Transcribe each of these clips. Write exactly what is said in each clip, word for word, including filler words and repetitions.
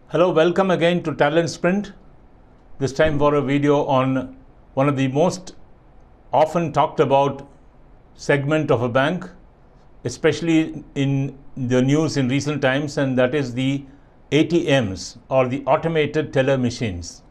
Hello, welcome again to TalentSprint. This time for a video on one of the most often talked about segment of a bank, especially in the news in recent times, and that is the A T Ms or the automated teller machines.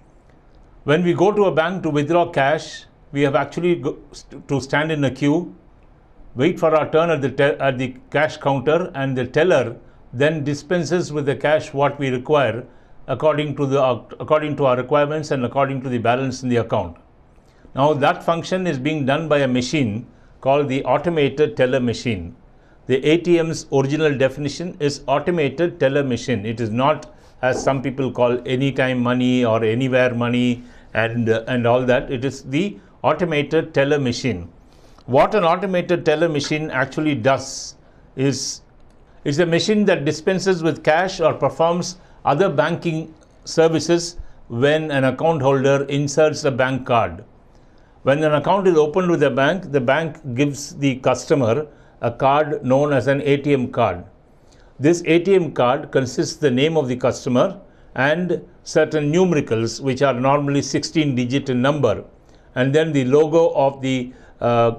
When we go to a bank to withdraw cash, we have actually go to stand in a queue, wait for our turn at the, at the cash counter, and the teller then dispenses with the cash what we require according to the uh, according to our requirements and according to the balance in the account. Now that function is being done by a machine called the automated teller machine. The A T M's original definition is automated teller machine. It is not, as some people call, anytime money or anywhere money and uh, and all that. It is the automated teller machine. What an automated teller machine actually does is it's a machine that dispenses with cash or performs other banking services when an account holder inserts a bank card. When an account is opened with a bank, the bank gives the customer a card known as an A T M card. This A T M card consists the name of the customer and certain numericals, which are normally sixteen digit in number, and then the logo of the uh,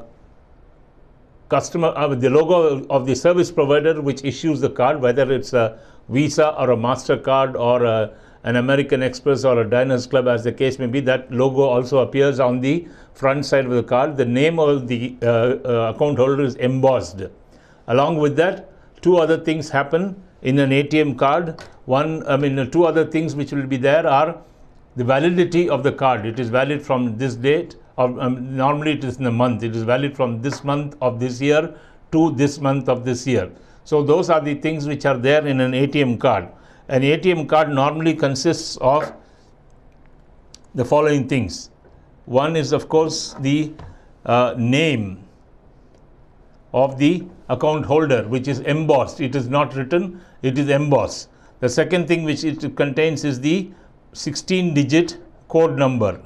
customer, uh, the logo of the service provider which issues the card, whether it's a Visa or a MasterCard or a, an American Express or a Diners Club, as the case may be. That logo also appears on the front side of the card. The name of the uh, uh, account holder is embossed. Along with that, two other things happen in an A T M card. One, I mean, two other things which will be there are the validity of the card. It is valid from this date. Or, um, normally it is in a month. It is valid from this month of this year to this month of this year. So those are the things which are there in an A T M card. An A T M card normally consists of the following things. One is, of course, the uh, name of the account holder, which is embossed. It is not written, it is embossed. The second thing which it contains is the sixteen digit code number.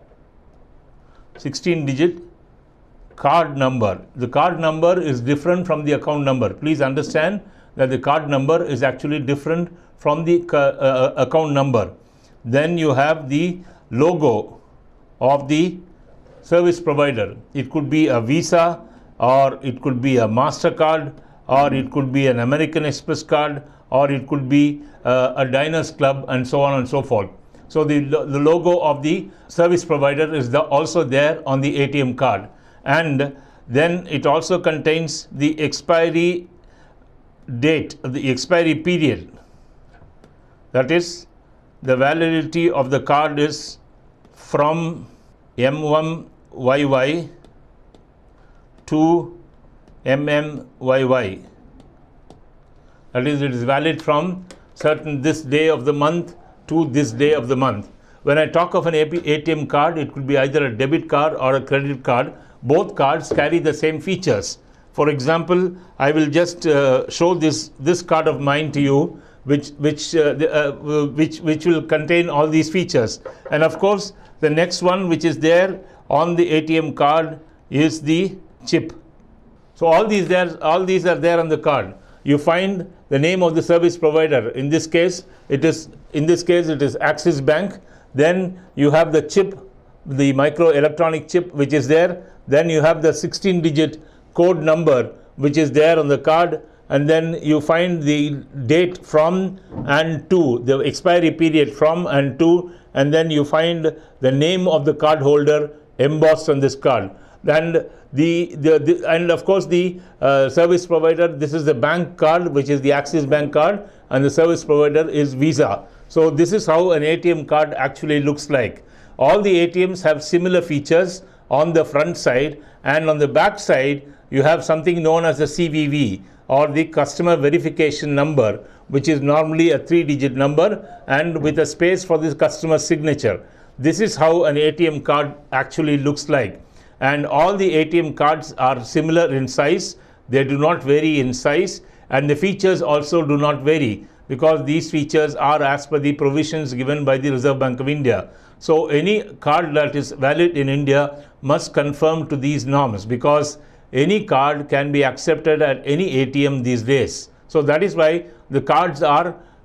sixteen digit card number. The card number is different from the account number. Please understand that the card number is actually different from the uh, account number. Then you have the logo of the service provider. It could be a Visa, or it could be a MasterCard, or it could be an American Express card, or it could be uh, a Diners Club, and so on and so forth. So the, the logo of the service provider is the, also there on the A T M card. And then it also contains the expiry date, the expiry period. That is, the validity of the card is from M one Y Y to M M Y Y. That is, it is valid from certain this day of the month to this day of the month. When I talk of an A T M card, it could be either a debit card or a credit card. Both cards carry the same features. For example, I will just uh, show this this card of mine to you, which which uh, the, uh, which which will contain all these features. And of course, the next one which is there on the A T M card is the chip. So all these there, all these are there on the card. You find the name of the service provider. In this case, it is in this case it is Axis Bank. Then you have the chip, the micro electronic chip, which is there. Then you have the sixteen digit code number which is there on the card, and then you find the date from and to, the expiry period from and to, and then you find the name of the card holder embossed on this card. And the, the, the and of course the uh, service provider, this is the bank card, which is the Axis Bank card, and the service provider is Visa. So this is how an A T M card actually looks like. All the A T Ms have similar features on the front side, and on the back side you have something known as the C V V, or the customer verification number, which is normally a three digit number and with a space for the customer signature. This is how an A T M card actually looks like. And all the A T M cards are similar in size. They do not vary in size, and the features also do not vary, because these features are as per the provisions given by the Reserve Bank of India. So any card that is valid in India must conform to these norms, because any card can be accepted at any A T M these days. So that is why the cards are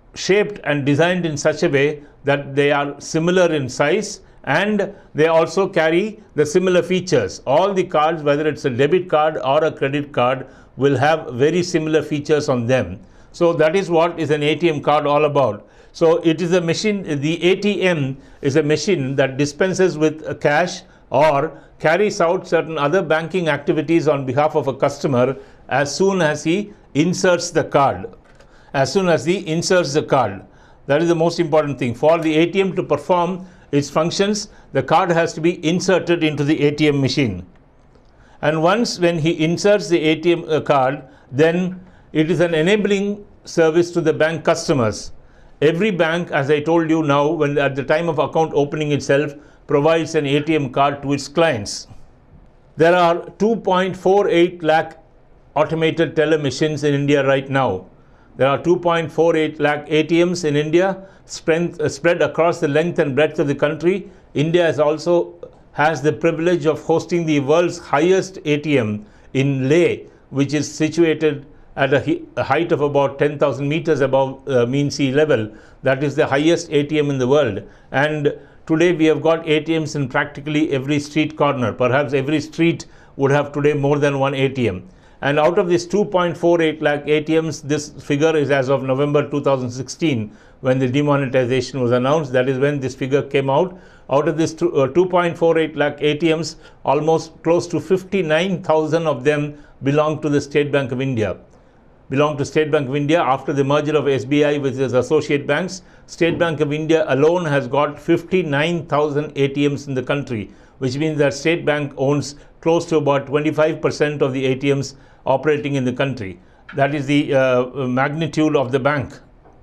shaped and designed in such a way that they are similar in size and they also carry the similar features. All the cards, whether it's a debit card or a credit card, will have very similar features on them. So that is what is an A T M card all about. So it is a machine, the A T M is a machine that dispenses with cash or carries out certain other banking activities on behalf of a customer as soon as he inserts the card. As soon as he inserts the card. That is the most important thing. For the A T M to perform its functions, the card has to be inserted into the A T M machine. And once when he inserts the A T M card, then it is an enabling service to the bank customers. Every bank, as I told you now, when at the time of account opening itself, provides an A T M card to its clients. There are two point four eight lakh automated teller machines in India right now. There are two point four eight lakh A T Ms in India spread, uh, spread across the length and breadth of the country. India is also has the privilege of hosting the world's highest A T M in Leh, which is situated at a, a height of about ten thousand meters above uh, mean sea level. That is the highest A T M in the world. And today we have got A T Ms in practically every street corner. Perhaps every street would have today more than one A T M. And out of this two point four eight lakh A T Ms, this figure is as of November two thousand sixteen, when the demonetization was announced. That is when this figure came out. Out of this two point four eight lakh A T Ms, almost close to fifty-nine thousand of them belong to the State Bank of India. Belong to State Bank of India after the merger of S B I with its associate banks. State Bank of India alone has got fifty-nine thousand A T Ms in the country, which means that State Bank owns close to about twenty-five percent of the A T Ms operating in the country. That is the uh, magnitude of the bank.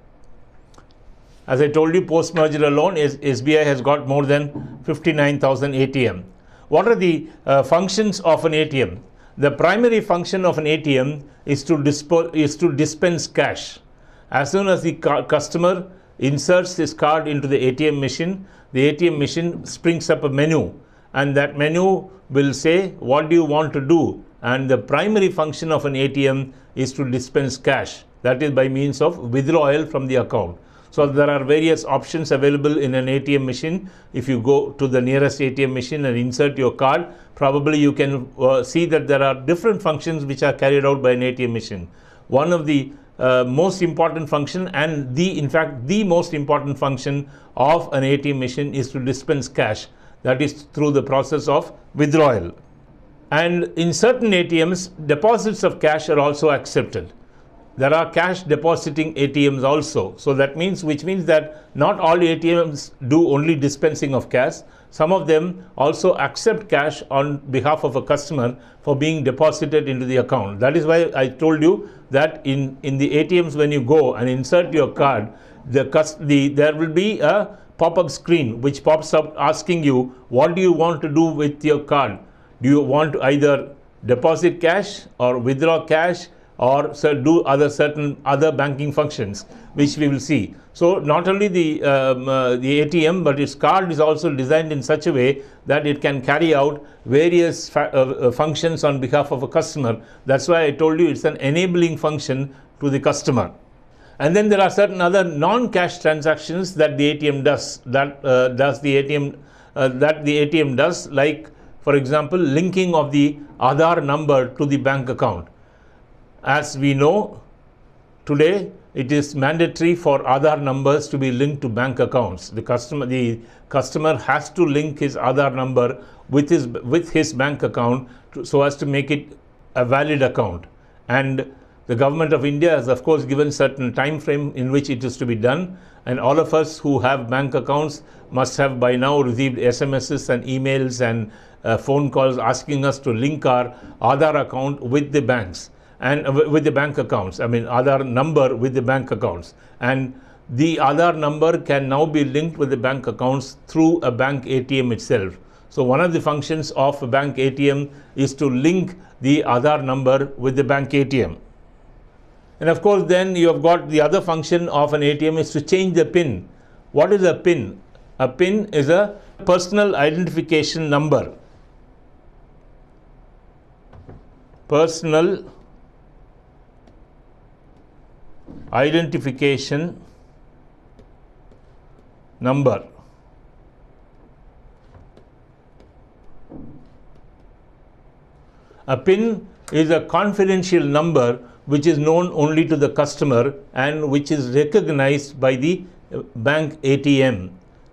As I told you, post-merger alone, S B I has got more than fifty-nine thousand A T M. What are the uh, functions of an A T M? The primary function of an A T M is to, dispo is to dispense cash. As soon as the customer inserts his card into the A T M machine, the A T M machine springs up a menu, and that menu will say, what do you want to do? And the primary function of an A T M is to dispense cash. That is by means of withdrawal from the account. So there are various options available in an A T M machine. If you go to the nearest A T M machine and insert your card, probably you can uh, see that there are different functions which are carried out by an A T M machine. One of the uh, most important function, and the in fact the most important function of an A T M machine, is to dispense cash. That is through the process of withdrawal. And in certain A T Ms, deposits of cash are also accepted. There are cash depositing A T Ms also. So that means, which means that not all A T Ms do only dispensing of cash. Some of them also accept cash on behalf of a customer for being deposited into the account. That is why I told you that in, in the A T Ms, when you go and insert your card, the, the, there will be a pop-up screen which pops up asking you, what do you want to do with your card? Do you want to either deposit cash or withdraw cash, or do other certain other banking functions, which we will see. So not only the, um, uh, the A T M, but its card is also designed in such a way that it can carry out various uh, uh, functions on behalf of a customer. That's why I told you it's an enabling function to the customer. And then there are certain other non-cash transactions that the A T M does, that uh, does the A T M, uh, that the A T M does, like, for example, linking of the Aadhaar number to the bank account. As we know, today it is mandatory for Aadhaar numbers to be linked to bank accounts. The customer, the customer has to link his Aadhaar number with his with his bank account to, so as to make it a valid account. And the government of India has, of course, given certain time frame in which it is to be done. And all of us who have bank accounts must have by now received S M Ses and emails and uh, phone calls asking us to link our Aadhaar account with the banks. And uh, with the bank accounts, I mean Aadhaar number with the bank accounts. And the Aadhaar number can now be linked with the bank accounts through a bank A T M itself. So one of the functions of a bank A T M is to link the Aadhaar number with the bank A T M. And of course then you have got the other function of an A T M is to change the PIN. What is a PIN? A PIN is a personal identification number. Personal identification number. A PIN is a confidential number which is known only to the customer and which is recognized by the bank A T M,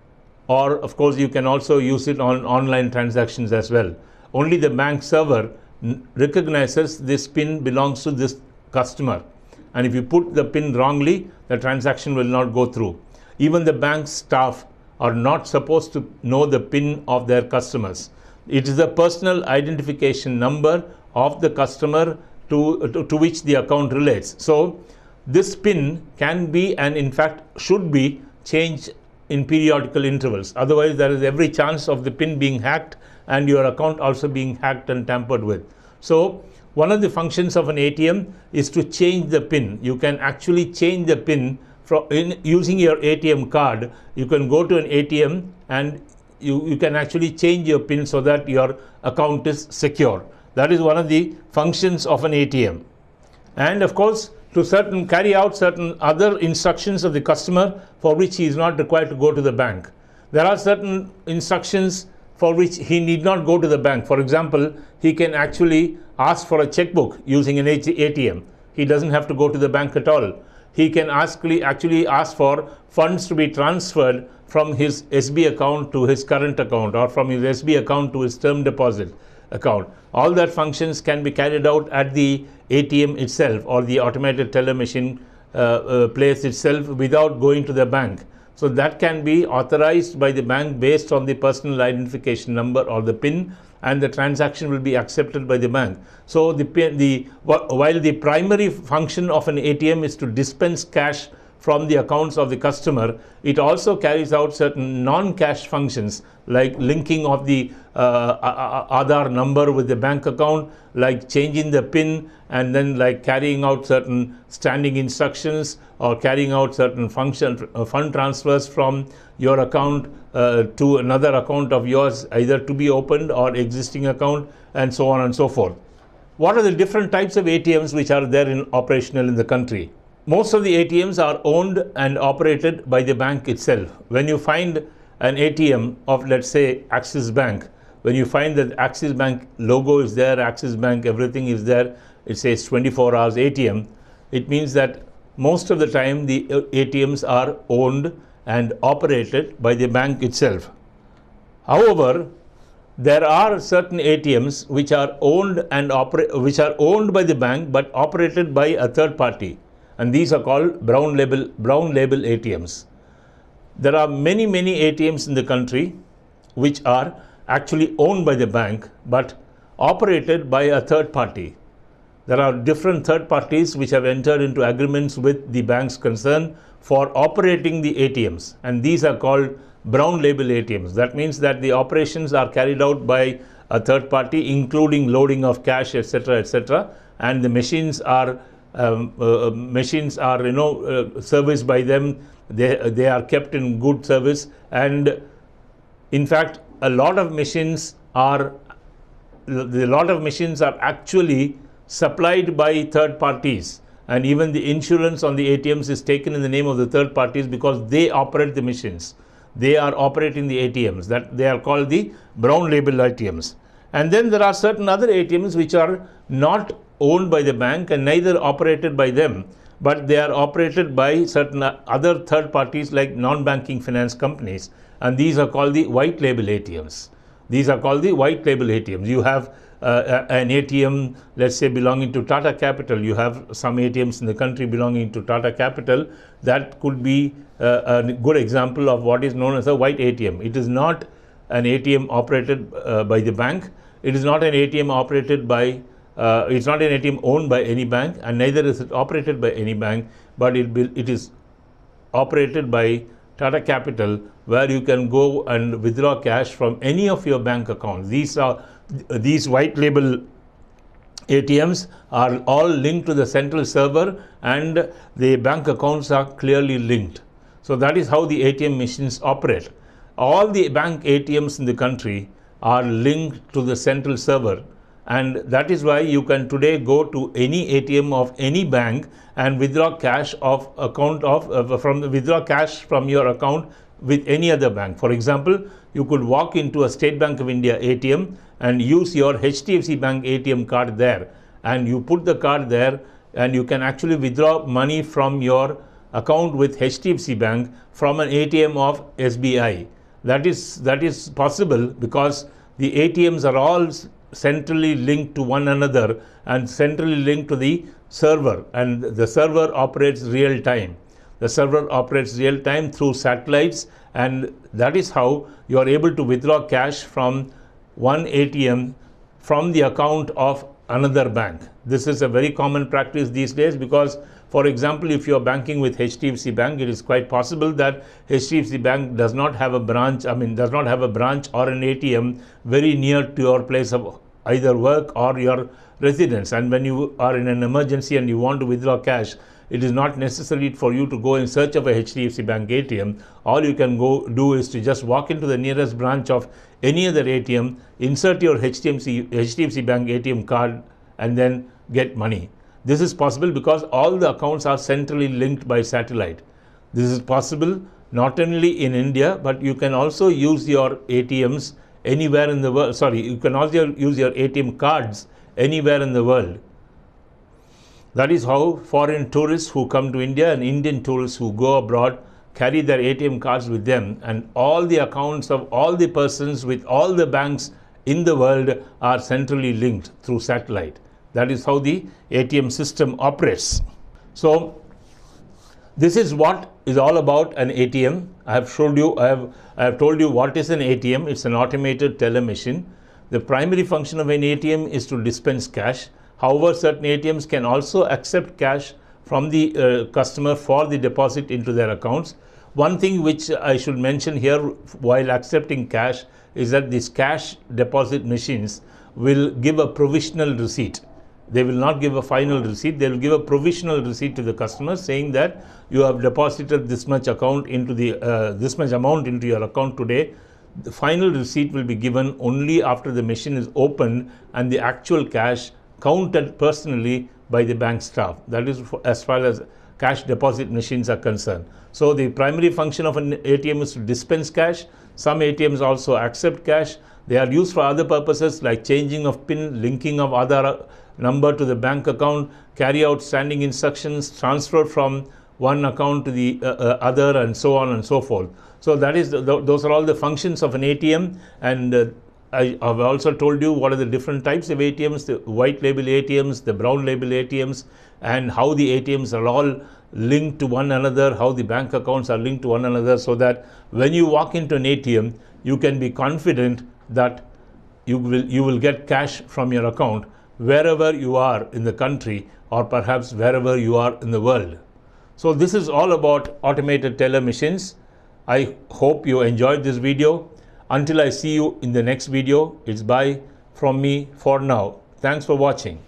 or of course you can also use it on online transactions as well. Only the bank server recognizes this PIN belongs to this customer, and if you put the PIN wrongly, the transaction will not go through. Even the bank staff are not supposed to know the PIN of their customers. It is the personal identification number of the customer to, to, to which the account relates. So this PIN can be, and in fact should be, changed in periodical intervals. Otherwise there is every chance of the PIN being hacked and your account also being hacked and tampered with. So one of the functions of an A T M is to change the PIN. You can actually change the PIN from in using your A T M card. You can go to an A T M and you, you can actually change your PIN so that your account is secure. That is one of the functions of an A T M. And of course, to certain carry out certain other instructions of the customer for which he is not required to go to the bank. There are certain instructions for which he need not go to the bank. For example, he can actually ask for a checkbook using an A T M. He doesn't have to go to the bank at all. He can ask, actually ask for funds to be transferred from his S B account to his current account, or from his S B account to his term deposit account. All that functions can be carried out at the A T M itself or the automated teller machine uh, uh, place itself without going to the bank. So that can be authorized by the bank based on the personal identification number or the PIN, and the transaction will be accepted by the bank. So the, the while the primary function of an A T M is to dispense cash from the accounts of the customer, it also carries out certain non-cash functions like linking of the uh, Aadhaar number with the bank account, like changing the PIN, and then like carrying out certain standing instructions or carrying out certain function uh, fund transfers from your account uh, to another account of yours, either to be opened or existing account, and so on and so forth. What are the different types of A T Ms which are there in operational in the country? Most of the A T Ms are owned and operated by the bank itself. When you find an A T M of, let's say, Axis Bank, when you find that Axis Bank logo is there, Axis Bank, everything is there, it says twenty-four hours A T M, it means that most of the time the A T Ms are owned and operated by the bank itself. However, there are certain A T Ms which are owned and operate, which are owned by the bank but operated by a third party, and these are called brown label brown label A T Ms. There are many many A T Ms in the country which are actually owned by the bank but operated by a third party. There are different third parties which have entered into agreements with the banks concerned for operating the A T Ms, and these are called brown label A T Ms. That means that the operations are carried out by a third party, including loading of cash, et cetera, et cetera, and the machines are um, uh, machines are you know uh, serviced by them. They they are kept in good service, and in fact, a lot of machines are a lot of machines are actually supplied by third parties, and even the insurance on the A T Ms is taken in the name of the third parties because they operate the machines. They are operating the A T Ms. That they are called the brown label A T Ms. And then there are certain other A T Ms which are not owned by the bank and neither operated by them, but they are operated by certain other third parties like non-banking finance companies, and these are called the white label A T Ms. These are called the white label A T Ms. You have uh, an A T M, let's say, belonging to Tata Capital. You have some A T Ms in the country belonging to Tata Capital. That could be uh, a good example of what is known as a white A T M. It is not an A T M operated uh, by the bank. It is not an A T M operated by Uh, it's not an A T M owned by any bank, and neither is it operated by any bank, but it, be, it is operated by Tata Capital, where you can go and withdraw cash from any of your bank accounts. These are these white label A T Ms are all linked to the central server, and the bank accounts are clearly linked. So that is how the A T M machines operate. All the bank A T Ms in the country are linked to the central server, and that is why you can today go to any A T M of any bank and withdraw cash of account of uh, from withdraw cash from your account with any other bank. For example, you could walk into a State Bank of India A T M and use your H D F C Bank A T M card there, and you put the card there and you can actually withdraw money from your account with H D F C Bank from an A T M of S B I. That is, that is possible because the A T Ms are all centrally linked to one another and centrally linked to the server, and the server operates real time. The server operates real time through satellites, and that is how you are able to withdraw cash from one A T M from the account of another bank. This is a very common practice these days because, for example, if you are banking with H D F C Bank, it is quite possible that H D F C Bank does not have a branch, I mean, does not have a branch or an A T M very near to your place of either work or your residence. And when you are in an emergency and you want to withdraw cash, it is not necessary for you to go in search of a H D F C Bank A T M. All you can go do is to just walk into the nearest branch of any other A T M, insert your H D F C, H D F C Bank A T M card, and then get money. This is possible because all the accounts are centrally linked by satellite. This is possible not only in India, but you can also use your A T Ms anywhere in the world. Sorry, you can also use your A T M cards anywhere in the world. That is how foreign tourists who come to India and Indian tourists who go abroad carry their A T M cards with them, and all the accounts of all the persons with all the banks in the world are centrally linked through satellite. That is how the A T M system operates. So this is what is all about an A T M. I have showed you, I have, I have told you what is an A T M. It's an automated teller machine. The primary function of an A T M is to dispense cash. However, certain A T Ms can also accept cash from the uh, customer for the deposit into their accounts. One thing which I should mention here while accepting cash is that these cash deposit machines will give a provisional receipt. They will not give a final receipt. They will give a provisional receipt to the customer saying that you have deposited this much account into the uh, this much amount into your account today. The final receipt will be given only after the machine is opened and the actual cash counted personally by the bank staff. That is for, as far as cash deposit machines are concerned. So the primary function of an A T M is to dispense cash. Some A T Ms also accept cash. They are used for other purposes like changing of PIN, linking of Aadhaar number to the bank account, carry out standing instructions, transfer from one account to the uh, uh, other, and so on and so forth. So that is the, the, those are all the functions of an A T M. And uh, I have also told you what are the different types of A T Ms, the white label A T Ms, the brown label A T Ms, and how the A T Ms are all linked to one another, how the bank accounts are linked to one another, so that when you walk into an A T M, you can be confident that you will, you will get cash from your account wherever you are in the country, or perhaps wherever you are in the world. So this is all about automated teller machines. I hope you enjoyed this video. Until I see you in the next video, it's bye from me for now. Thanks for watching.